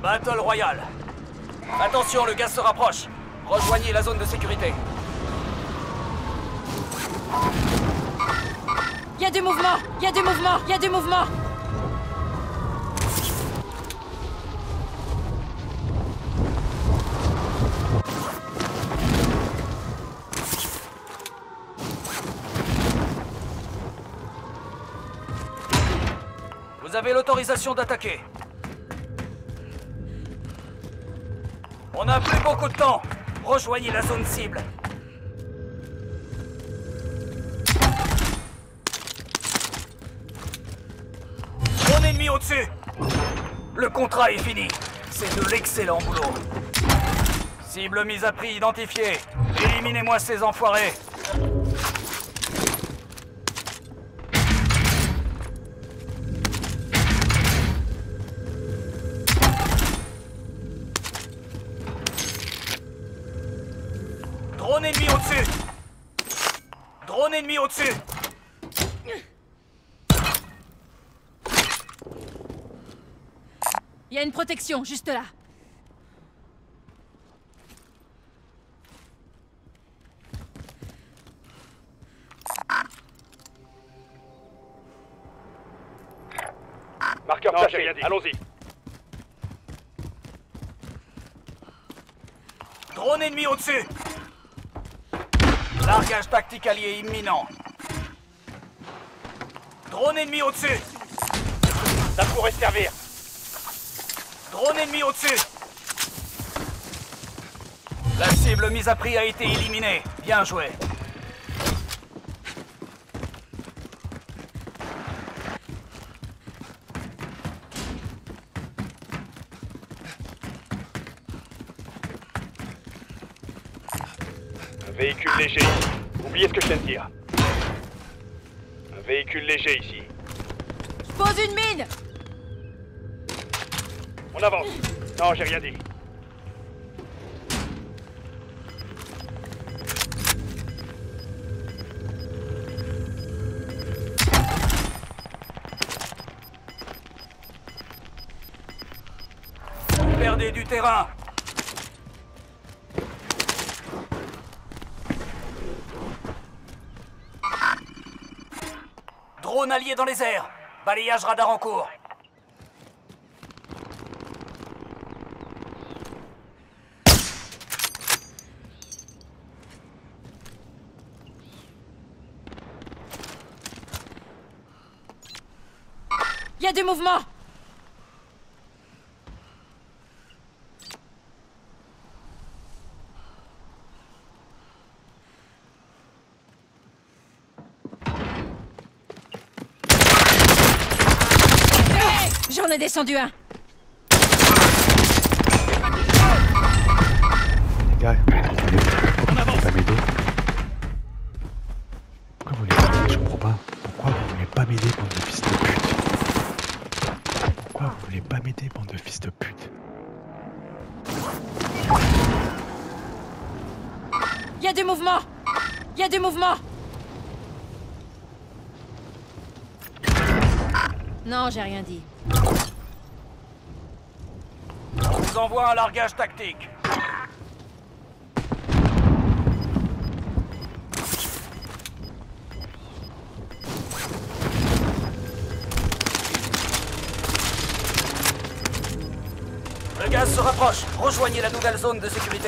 Battle Royale. Attention, le gaz se rapproche. Rejoignez la zone de sécurité. Il y a des mouvements! Il y a des mouvements! Il y a des mouvements! Vous avez l'autorisation d'attaquer. On n'a plus beaucoup de temps. Rejoignez la zone cible. Drone ennemi au-dessus. Le contrat est fini. C'est de l'excellent boulot. Cible mise à prix identifiée. Éliminez-moi ces enfoirés. Drone ennemi au-dessus. Drone ennemi au-dessus. Il y a une protection, juste là. Marqueur placé, allons-y. Drone ennemi au-dessus. Largage tactique allié imminent. Drone ennemi au-dessus. Ça pourrait servir. Drone ennemi au-dessus. La cible mise à prix a été éliminée. Bien joué. Un véhicule léger. Oubliez ce que je viens de dire. Un véhicule léger ici. Je pose une mine! On avance. Non, j'ai rien dit. Vous perdez du terrain. Drone allié dans les airs. Balayage radar en cours. Il y a des mouvements! J'en ai descendu un! Les gars, pourquoi vous voulez pas m'aider? Pourquoi vous voulez pas m'aider? Je comprends pas. Pourquoi vous voulez pas m'aider, bande de fils de pute? Pourquoi vous voulez pas m'aider, bande de fils de pute? Il y a des mouvements! Il y a des mouvements! Non, j'ai rien dit. On vous envoie un largage tactique. Le gaz se rapproche. Rejoignez la nouvelle zone de sécurité.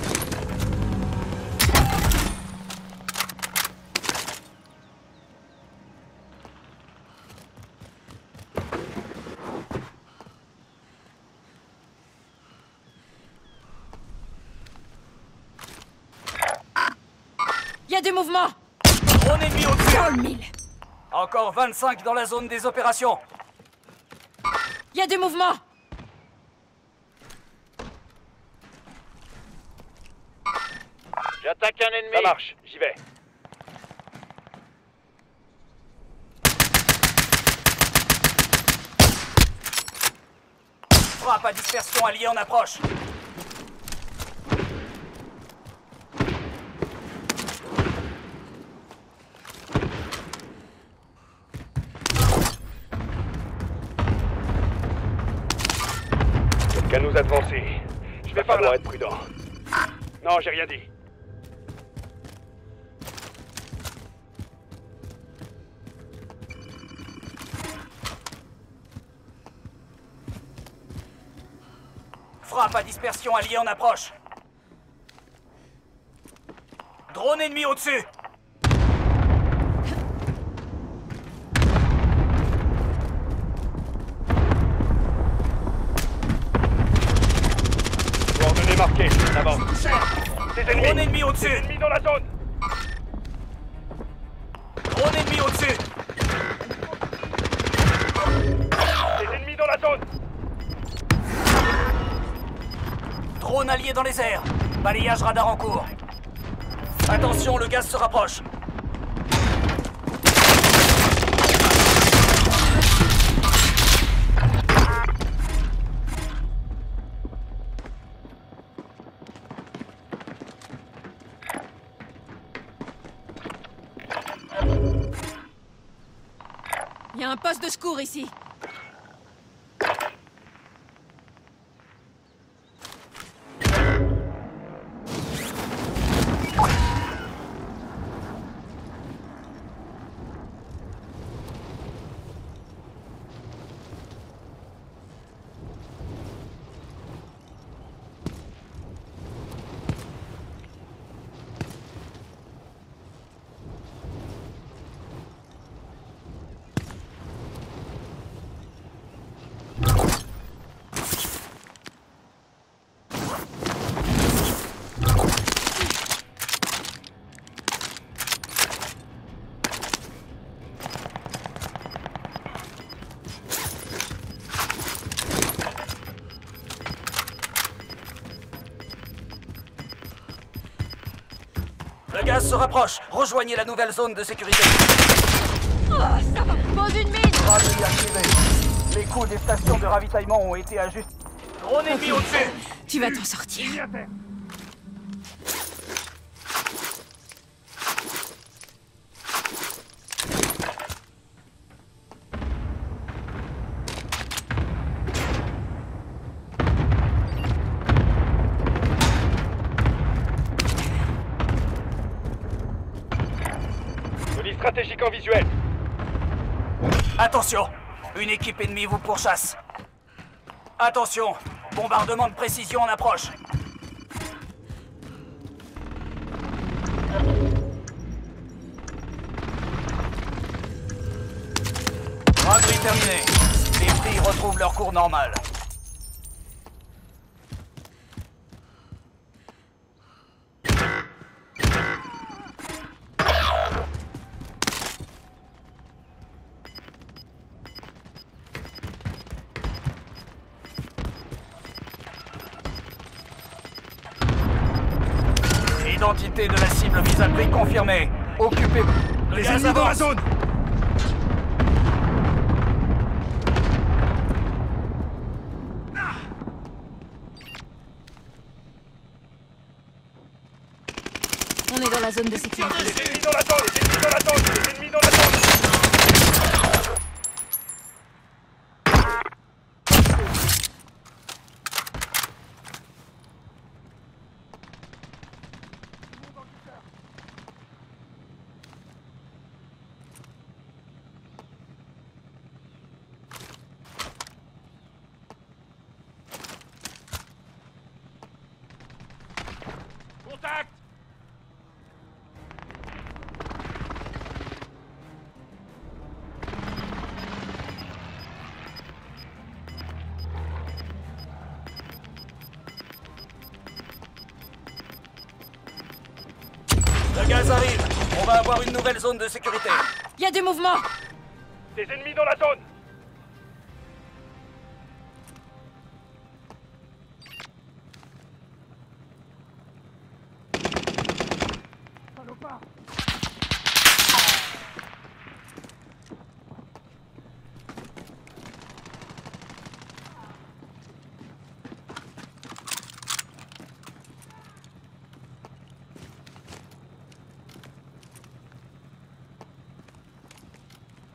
Il y a des mouvements! Drone ennemi au-dessus. Dans le mille! Encore 25 dans la zone des opérations. Il y a des mouvements! J'attaque un ennemi. Ça marche, j'y vais. Frappe à dispersion alliée en approche. Qu'à nous avancer. Je vais falloir être prudent. Non, j'ai rien dit. Frappe à dispersion alliée en approche. Drone ennemi au-dessus. Coordonnées marquées, on avance. Des ennemis. Drone ennemi Des au-dessus. ennemis dans la zone. Drone ennemi au-dessus. Des ennemis dans la zone. Drone allié dans les airs. Balayage radar en cours. Attention, le gaz se rapproche. Il y a un poste de secours ici. Le gaz se rapproche. Rejoignez la nouvelle zone de sécurité. Oh, ça va. Pose une mine. Braderie activée. Les coûts des stations de ravitaillement ont été ajustés. Drone ennemi au-dessus. Tu vas t'en sortir. Police stratégique en visuel. Attention, une équipe ennemie vous pourchasse. Attention, bombardement de précision en approche. Braderie terminée. Les prix retrouvent leur cours normal. Identité de la cible mise à prix confirmée. Occupez les ennemis dans la zone. On est dans la zone de sécurité. Des ennemis dans la zone. Des ennemis dans la zone. Des ennemis dans la zone. Contact. Le gaz arrive. On va avoir une nouvelle zone de sécurité. Il y a du mouvement. Des ennemis dans la zone.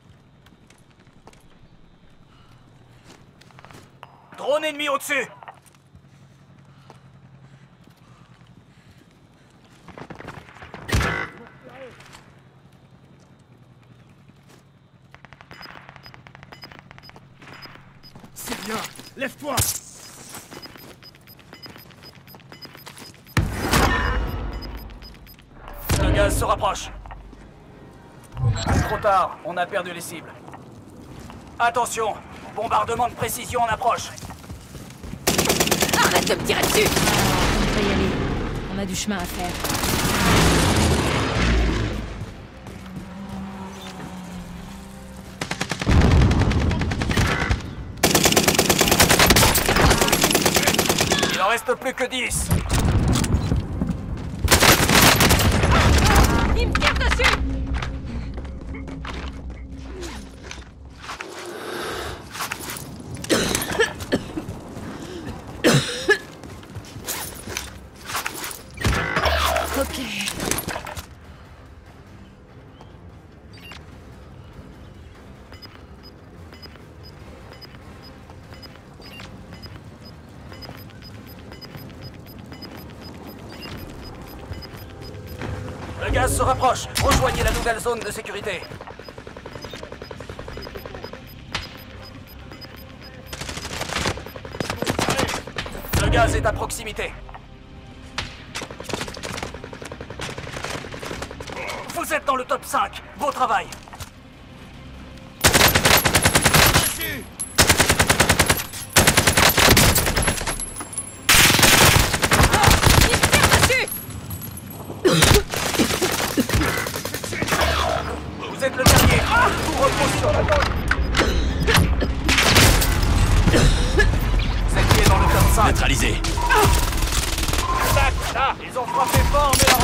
Drone ennemi au-dessus. Tiens, lève-toi. Le gaz se rapproche. Trop tard, on a perdu les cibles. Attention, bombardement de précision en approche. Arrête de me tirer dessus! On va y aller. On a du chemin à faire. Il en reste plus que 10. Il me tire dessus! Ok. Le gaz se rapproche. Rejoignez la nouvelle zone de sécurité. Le gaz est à proximité. Vous êtes dans le top 5. Beau travail. Vous êtes le dernier. Tout repose sur la gauche. Vous êtes dans le top 5. Neutralisé. Tac, là, ils ont frappé fort, mais